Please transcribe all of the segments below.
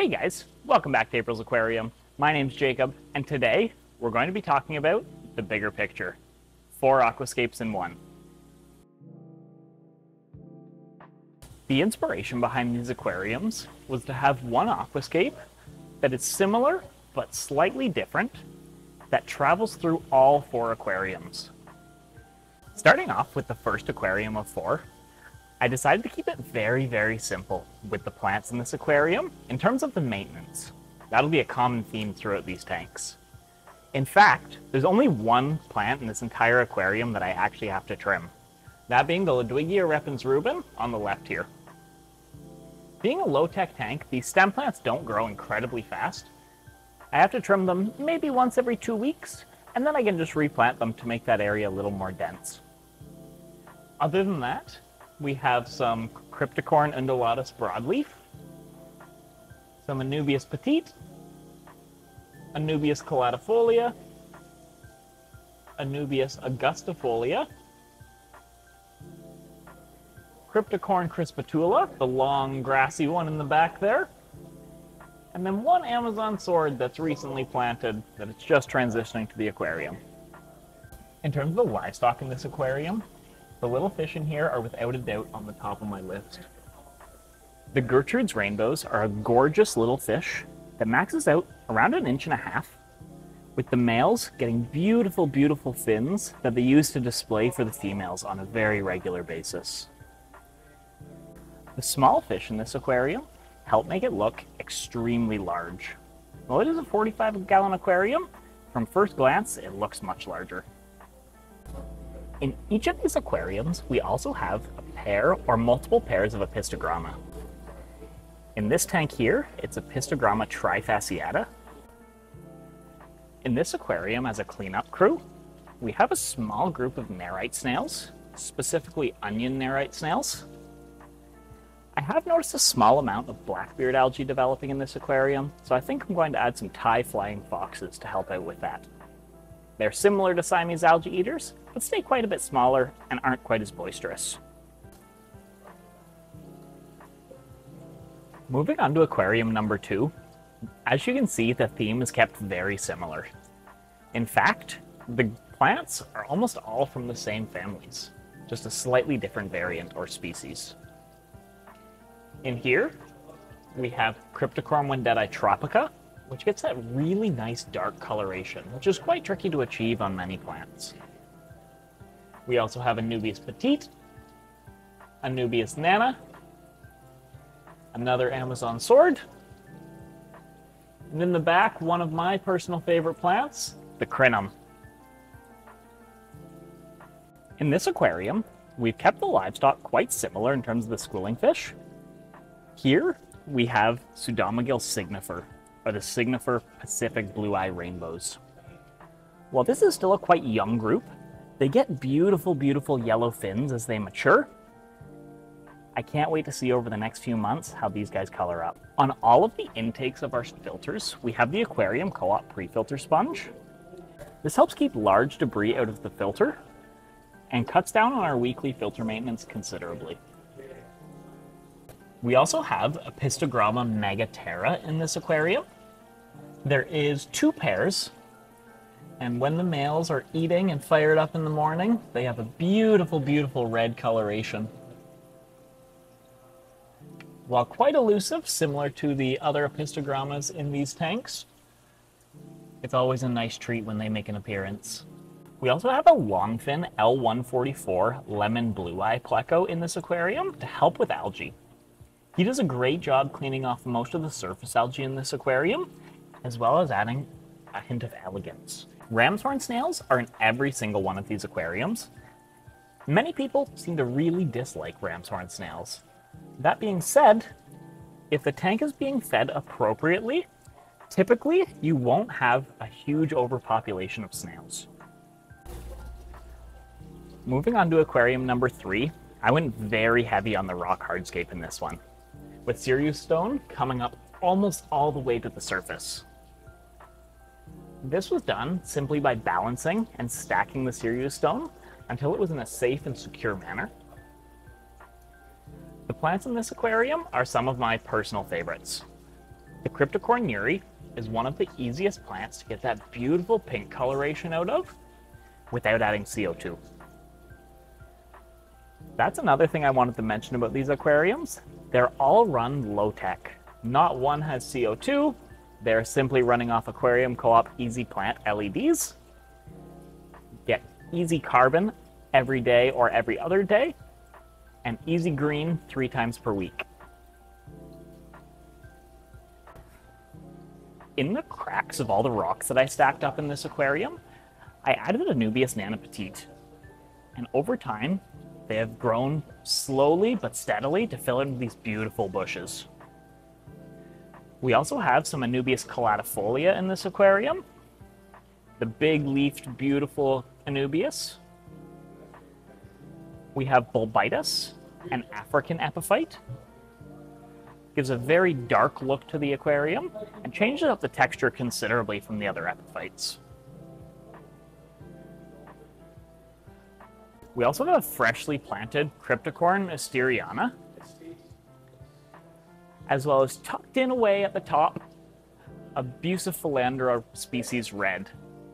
Hey guys, welcome back to April's Aquarium. My name's Jacob, and today we're going to be talking about the bigger picture. 4 aquascapes in one. The inspiration behind these aquariums was to have one aquascape that is similar but slightly different that travels through all 4 aquariums. Starting off with the first aquarium of 4, I decided to keep it very simple with the plants in this aquarium in terms of the maintenance. That'll be a common theme throughout these tanks. In fact, there's only one plant in this entire aquarium that I actually have to trim. That being the Ludwigia repens Rubin on the left here. Being a low-tech tank, these stem plants don't grow incredibly fast. I have to trim them maybe once every 2 weeks, and then I can just replant them to make that area a little more dense. Other than that, we have some Cryptocorn undulatus broadleaf, some Anubias petite, Anubias caladifolia, Anubias augustifolia, Cryptocorn crispitula, the long grassy one in the back there, and then one Amazon sword that's recently planted that it's just transitioning to the aquarium. In terms of the livestock in this aquarium, the little fish in here are without a doubt on the top of my list. The Gertrude's rainbows are a gorgeous little fish that maxes out around 1.5 inches, with the males getting beautiful fins that they use to display for the females on a very regular basis. The small fish in this aquarium help make it look extremely large. While it is a 45-gallon aquarium, from first glance it looks much larger. In each of these aquariums, we also have a pair or multiple pairs of Apistogramma. In this tank here, it's Apistogramma trifasciata. In this aquarium, as a cleanup crew, we have a small group of nerite snails, specifically onion nerite snails. I have noticed a small amount of blackbeard algae developing in this aquarium, so I think I'm going to add some Thai flying foxes to help out with that. They're similar to Siamese algae eaters, but stay quite a bit smaller and aren't quite as boisterous. Moving on to aquarium number 2, as you can see, the theme is kept very similar. In fact, the plants are almost all from the same families, just a slightly different variant or species. In here, we have Cryptocorm wendetii tropica, which gets that really nice dark coloration, which is quite tricky to achieve on many plants. We also have Anubias petite, Anubias nana, another Amazon sword, and in the back, one of my personal favorite plants, the Crinum. In this aquarium, we've kept the livestock quite similar in terms of the schooling fish. Here, we have Pseudomygale signifer, or the Signifer Pacific blue-eye rainbows. While this is still a quite young group, they get beautiful yellow fins as they mature. I can't wait to see over the next few months how these guys color up. On all of the intakes of our filters, we have the Aquarium Co-op pre-filter sponge. This helps keep large debris out of the filter and cuts down on our weekly filter maintenance considerably. We also have Apistogramma megaterra in this aquarium. There is 2 pairs, and when the males are eating and fired up in the morning, they have a beautiful red coloration. While quite elusive, similar to the other Apistogrammas in these tanks, it's always a nice treat when they make an appearance. We also have a longfin L144 lemon blue-eye pleco in this aquarium to help with algae. He does a great job cleaning off most of the surface algae in this aquarium, as well as adding a hint of elegance. Ram's horn snails are in every single one of these aquariums. Many people seem to really dislike ram's horn snails. That being said, if the tank is being fed appropriately, typically you won't have a huge overpopulation of snails. Moving on to aquarium number 3, I went very heavy on the rock hardscape in this one, with Sirius stone coming up almost all the way to the surface. This was done simply by balancing and stacking the Sirius stone until it was in a safe and secure manner. The plants in this aquarium are some of my personal favorites. The Cryptocorin neuri is one of the easiest plants to get that beautiful pink coloration out of without adding CO2. That's another thing I wanted to mention about these aquariums. They're all run low-tech. Not one has CO2. They're simply running off Aquarium Co-op Easy Plant LEDs. Get easy carbon every day or every other day, and easy green 3 times per week. In the cracks of all the rocks that I stacked up in this aquarium, I added Anubias Nana Petite. And over time, they have grown slowly but steadily to fill in these beautiful bushes. We also have some Anubias collatifolia in this aquarium. The big leafed, beautiful Anubias. We have Bulbitis, an African epiphyte. Gives a very dark look to the aquarium and changes up the texture considerably from the other epiphytes. We also have a freshly planted Cryptocorin asteriana, as well as tucked in away at the top, a Bucephalandra species red.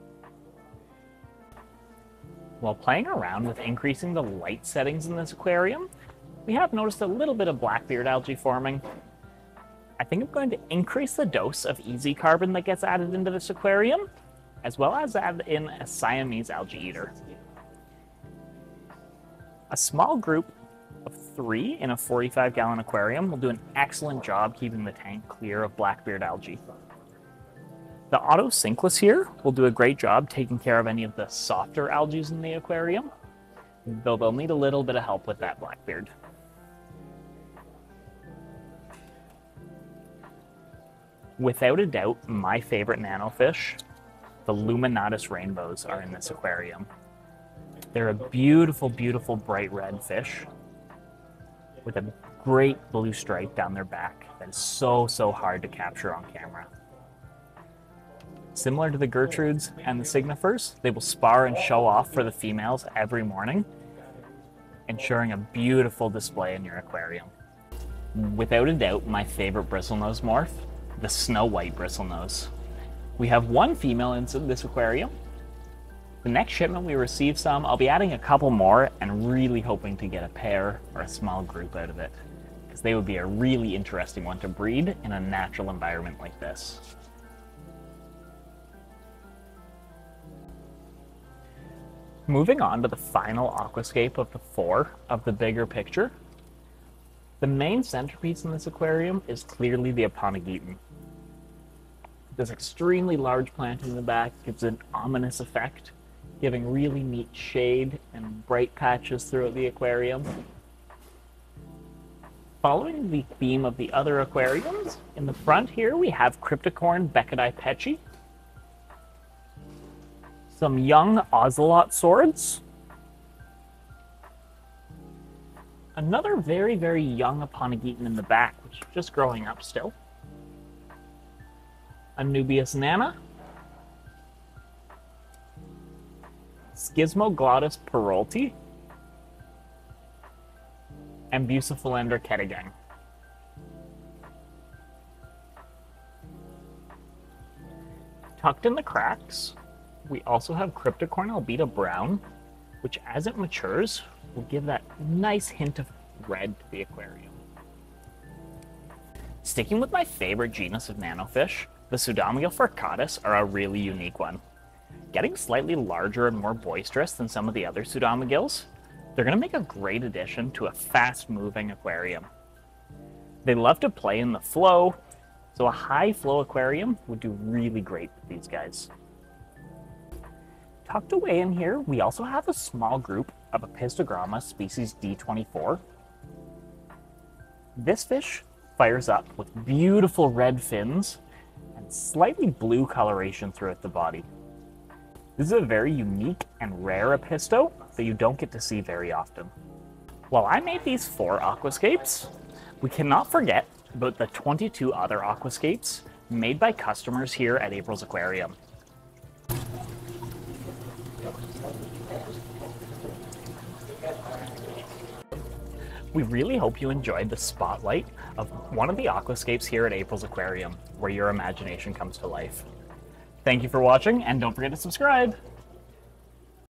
While playing around with increasing the light settings in this aquarium, we have noticed a little bit of blackbeard algae forming. I think I'm going to increase the dose of easy carbon that gets added into this aquarium, as well as add in a Siamese algae eater. A small group of 3 in a 45-gallon aquarium will do an excellent job keeping the tank clear of blackbeard algae. The Autosynclus here will do a great job taking care of any of the softer algae in the aquarium, though they'll need a little bit of help with that blackbeard. Without a doubt, my favorite nanofish, the Luminatus rainbows, are in this aquarium. They're a beautiful, beautiful bright red fish with a great blue stripe down their back that is so hard to capture on camera. Similar to the Gertrudes and the Signifers, they will spar and show off for the females every morning, ensuring a beautiful display in your aquarium. Without a doubt, my favorite bristlenose morph, the snow white bristlenose. We have 1 female in this aquarium. The next shipment we receive some, I'll be adding a couple more and really hoping to get a pair or a small group out of it, because they would be a really interesting one to breed in a natural environment like this. Moving on to the final aquascape of the 4 of the bigger picture, the main centerpiece in this aquarium is clearly the Aponogeton. This extremely large plant in the back gives an ominous effect, giving really neat shade and bright patches throughout the aquarium. Following the theme of the other aquariums, in the front here we have Cryptocorin beckettii pechi, some young ocelot swords, another very young Aponogeton in the back, which is just growing up still, Anubias nana, Schismoglottis peralti, and Bucephalandra kettigang. Tucked in the cracks, we also have Cryptocorin albida brown, which as it matures will give that nice hint of red to the aquarium. Sticking with my favorite genus of nanofish, the Pseudomygal furcatus are a really unique one. Getting slightly larger and more boisterous than some of the other Pseudomygals, they're going to make a great addition to a fast-moving aquarium. They love to play in the flow, so a high-flow aquarium would do really great with these guys. Tucked away in here, we also have a small group of Apistogramma species D24. This fish fires up with beautiful red fins and slightly blue coloration throughout the body. This is a very unique and rare apisto that you don't get to see very often. While I made these 4 aquascapes, we cannot forget about the 22 other aquascapes made by customers here at April's Aquarium. We really hope you enjoyed the spotlight of one of the aquascapes here at April's Aquarium, where your imagination comes to life. Thank you for watching, and don't forget to subscribe!